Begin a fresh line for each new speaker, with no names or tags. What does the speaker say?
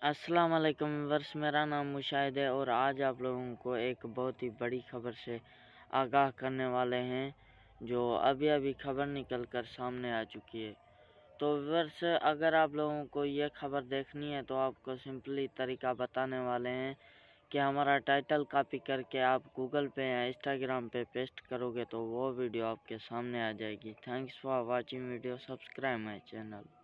अस्सलाम वालेकुम वर्ष, मेरा नाम मुशाहिद है और आज आप लोगों को एक बहुत ही बड़ी खबर से आगाह करने वाले हैं, जो अभी अभी खबर निकल कर सामने आ चुकी है। तो वर्ष, अगर आप लोगों को ये खबर देखनी है तो आपको सिंपली तरीका बताने वाले हैं कि हमारा टाइटल कॉपी करके आप गूगल पे या इंस्टाग्राम पे पेस्ट करोगे तो वो वीडियो आपके सामने आ जाएगी। Thanks for watching video, subscribe my channel.